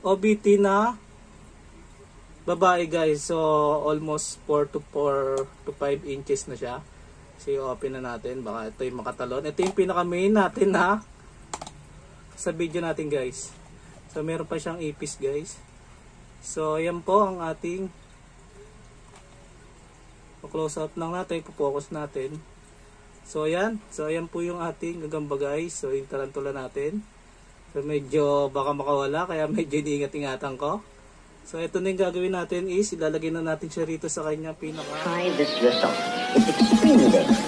OBT na babae guys. So almost 4 to 5 inches na siya. So open na natin, baka ito yung makatalon. Ito yung pinaka main natin na sa video natin guys. So meron pa siyang ipis guys. So yan po ang ating close up lang natin, focus natin. So ayan po yung ating gagamba guys. So yung tarantula natin. So medyo baka makawala, kaya medyo iniingat-ingatan ko. So ito na yung gagawin natin is ilalagay na natin siya rito sa kanya pinaka. Try this yourself. It's extremely dangerous.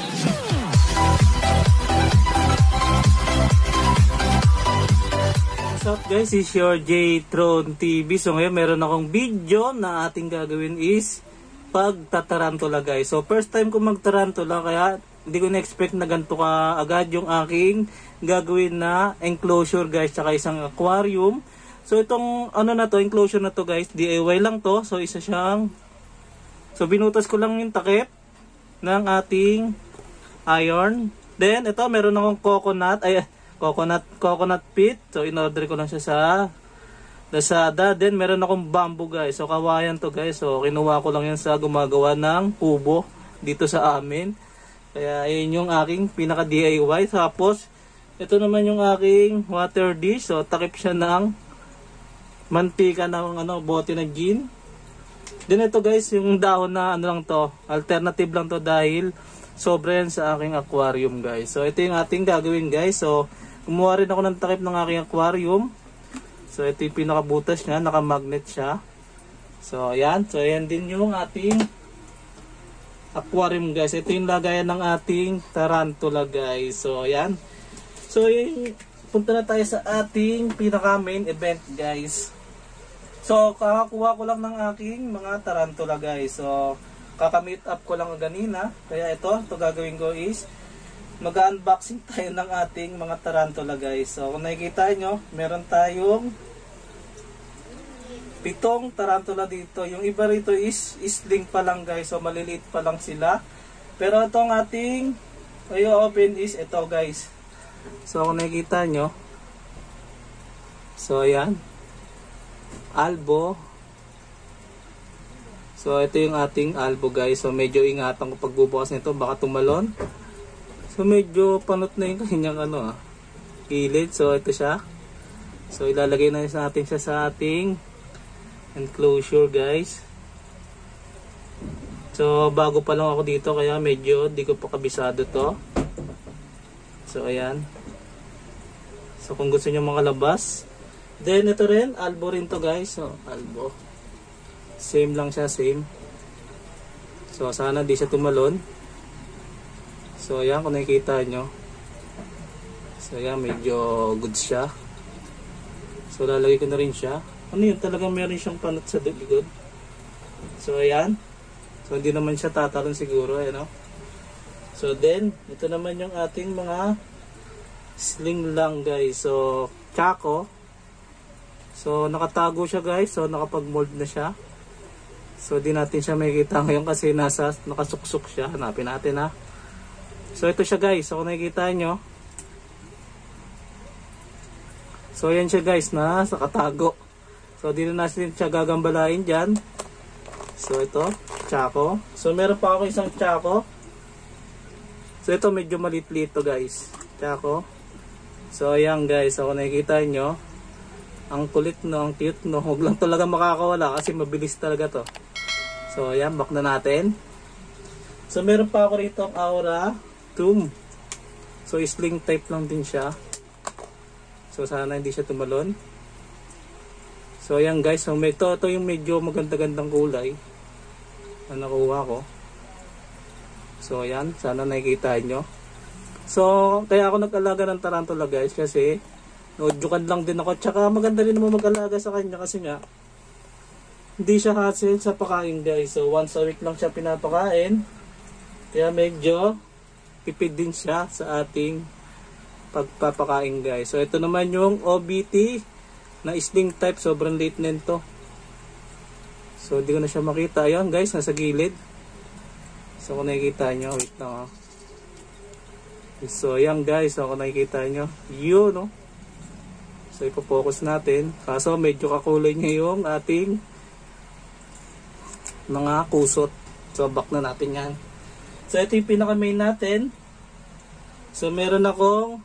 What's up guys, is your J-Tron TV. So ngayon meron akong video na ating gagawin is pagtatarantula guys. So first time ko magtarantula, kaya hindi ko na-expect na ganito ka agad yung aking gagawin na enclosure guys, tsaka isang aquarium. So itong ano na to, enclosure na to guys, DIY lang to. So isa siyang, so binutas ko lang yung takip ng ating iron. Then ito meron akong coconut pit. So in-order ko lang siya sa Lazada. Then meron akong bamboo guys. So kawayan to guys. So kinuha ko lang yan sa gumagawa ng kubo dito sa amin. Kaya yun yung aking pinaka DIY. Tapos ito naman yung aking water dish. So takip siya ng mantika ng bote na gin. Then ito guys, yung dahon na lang to, alternative lang to dahil sobra yan sa aking aquarium guys. So ito yung ating gagawin guys. So kumuha rin ako ng takip ng aking aquarium. So ito yung pinakabutas niya, naka-magnet siya. So ayan, so ayan din yung ating aquarium guys. Ito yung lagayan ng ating tarantula guys. So ayan. So yung punta na tayo sa ating pinaka main event guys. So kakakuha ko lang ng aking mga tarantula guys. So kaka-meet up ko lang ganina. Kaya ito gagawin ko is mag-unboxing tayo ng ating mga tarantula guys. So kung nakikita nyo, meron tayong 7 tarantula dito. Yung iba rito is sling pa lang guys. So maliliit pa lang sila. Pero itong ating i-open is ito guys. So kung nakikita nyo, so ayan, albo. So ito yung ating albo guys. So medyo ingatan ko pagbubukas nito, baka tumalon. So medyo panot na yung kanyang gilid. So ito siya. So ilalagay na natin siya sa ating enclosure guys. So bago pa lang ako dito, kaya medyo di ko pa kabisado to. So ayan. So kung gusto niyo makalabas, then ito rin, albo rin to guys. So albo. Same lang siya, same. So sana di siya tumalon. So ayan, kung nakikita nyo. So ayan, medyo good siya. So lalagay ko na rin siya. Ano yun, talagang meron siyang panot sa likod. So ayan. So hindi naman siya tatalon siguro, ano. So then, ito naman yung ating mga sling lang guys. So, tsako. So, nakatago siya guys. So, nakapag-mold na siya. So, di natin siya makikita ngayon kasi nakasuksok siya. Hanapin natin ha. So, ito siya guys. So, kung nakikita nyo. So, yan siya guys na nakatago. So, di na natin siya gagambalain dyan. So, ito, tsako. So, meron pa ako isang tsako. So ito medyo maliit-liit to guys. Tsako. So ayan guys, so kung nakikita nyo, ang kulit no, ang cute no. Huwag lang talaga makakawala kasi mabilis talaga to. So ayan, back na natin. So meron pa ako rito ang Aura Tomb. So sling type lang din siya. So sana hindi siya tumalon. So ayan guys, so ito yung medyo maganda-gandang kulay na nakuha ko. So ayan, sana nakikita nyo. So kaya ako nag-alaga ng tarantula guys kasi naudyukan lang din ako. Tsaka maganda rin naman mag-alaga sa kanya kasi nga hindi siya hassle sa pakain guys. So once a week lang siya pinapakain. Kaya medyo pipid din siya sa ating pagpapakain guys. So ito naman yung OBT na sling type. Sobrang late nito. So hindi ko na siya makita. Ayan guys, nasa gilid. So kung nakikita nyo, wait lang So ayan guys, kung nakikita nyo, yun no. So ipo-focus natin. Kaso medyo kakulay niya yung ating mga kusot. So back na natin yan. So ito yung pinaka main natin. So meron akong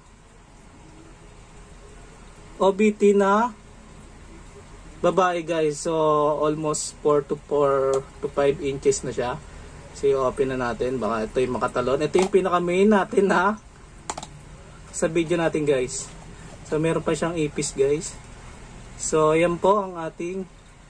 OBT na babae guys. So almost 4 to 5 inches na siya. So i-open na natin. Baka ito yung makatalon. Ito yung pinaka main natin na sa video natin guys. So meron pa siyang ipis guys. So yan po ang ating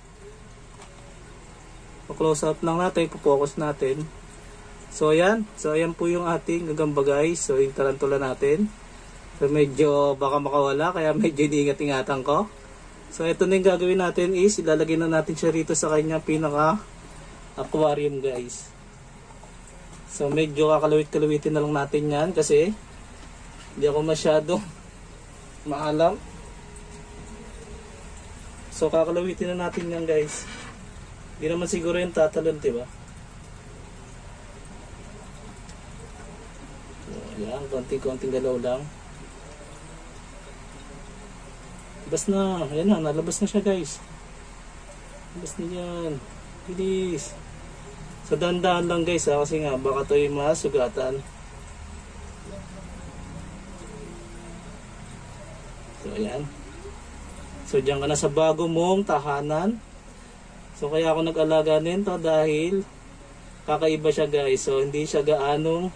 close up lang natin. Focus natin. So ayan. So ayan po yung ating gagamba guys. So yung tarantula natin. So medyo baka makawala. Kaya medyo iniingat-ingatan ko. So ito na yung gagawin natin is ilalagay na natin siya rito sa kanya pinaka aquarium guys. So medyo kakalawit-kalawitin na lang natin yan. Kasi hindi ako masyadong maalam. So kakalawitin na natin yan guys. Hindi naman siguro yung tatalon, diba? So, yan, konting-konting galaw lang. Labas na, ayan na, nalabas na siya guys. Labas na yan. Bilis. So dahan-dahan lang guys ha, kasi nga baka ito yung masugatan. So ayan. So diyan ka na sa bago mong tahanan. So kaya ako nag-alaga nito dahil kakaiba siya guys. So hindi siya gaanong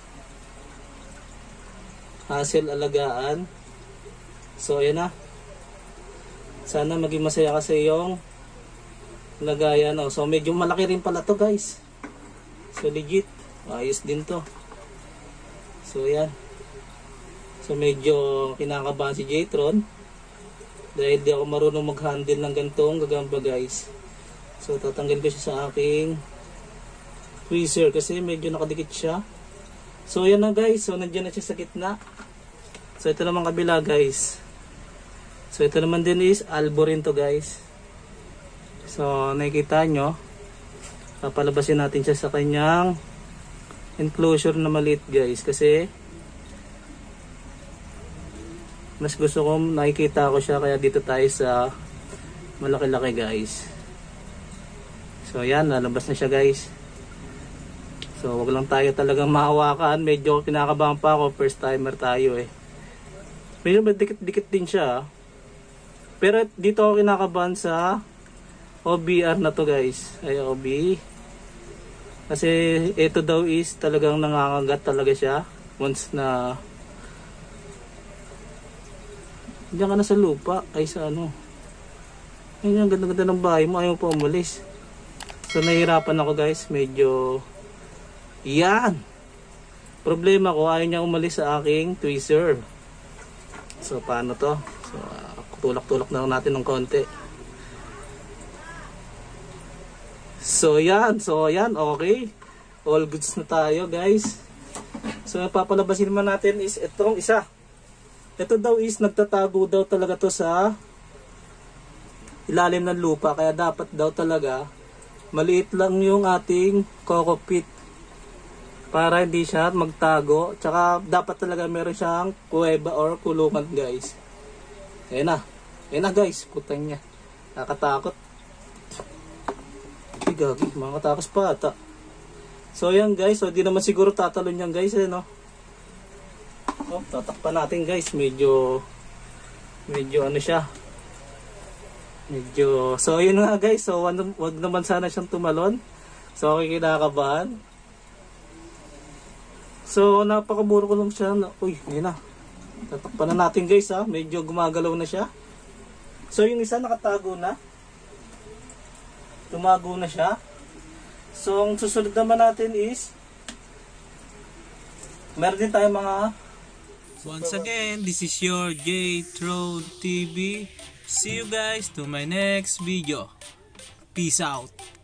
hassle alagaan. So ayan na. Sana maging masaya kasi yung lagayan. Oh. So medyo malaki rin pala to guys. So legit. Ayos din to. So ayan. So medyo kinakabahan si J-Tron. Dahil di ako marunong mag-handle ng gantong gagamba guys. So tatanggal ko siya sa aking freezer kasi medyo nakadikit siya. So yan na guys. So nandiyan na siya sa gitna. So ito naman kabila guys. So ito naman din is albo rin to guys. So nakikita nyo. Papalabasin natin siya sa kanyang enclosure na maliit guys. Kasi mas gusto ko nakikita ko siya. Kaya dito tayo sa malaki-laki guys. So yan, lalabas na siya guys. So wag lang tayo talagang mahawakan. Medyo kinakabahan pa ako, first timer tayo eh. Medyo dikit-dikit din siya. Pero dito ako kinakabahan sa OBR na to guys. Ay OB. Kasi ito daw is talagang nangangagat talaga siya. Once na diyan ka na sa lupa. Ay sa ano. Ayun, ang ganda-ganda ng bahay mo. Ayaw pa umalis. So nahihirapan ako guys, medyo yan. Problema ko, ayaw niya umalis sa aking tweezer. So paano to? So tulak-tulak na lang natin ng konti. So yan, okay. All goods na tayo guys. So papalabasin naman natin is itong isa. Ito daw is nagtatago daw talaga to sa ilalim ng lupa. Kaya dapat daw talaga maliit lang yung ating cockpit para hindi siya magtago. Tsaka dapat talaga meron siyang kuweba or kulungan guys. Ayan na guys, putang niya, nakatakot. Ay gagi, makatakas pa ata. So yan guys, so di naman siguro tatalon yan guys eh, no? Oh, tatakpan natin guys, medyo ano siya, medyo, so yun nga guys. So wag naman sana siyang tumalon. So okay, kinakabahan. So napakaburo ko lang siya na, uy, yun na. Tatakpan na natin guys ha. Medyo gumagalaw na siya. So yung isa nakatago na. Tumago na siya. So ang susunod naman natin is meron din tayo mga. Once again, this is your J-Tron TV. See you guys to my next video. Peace out.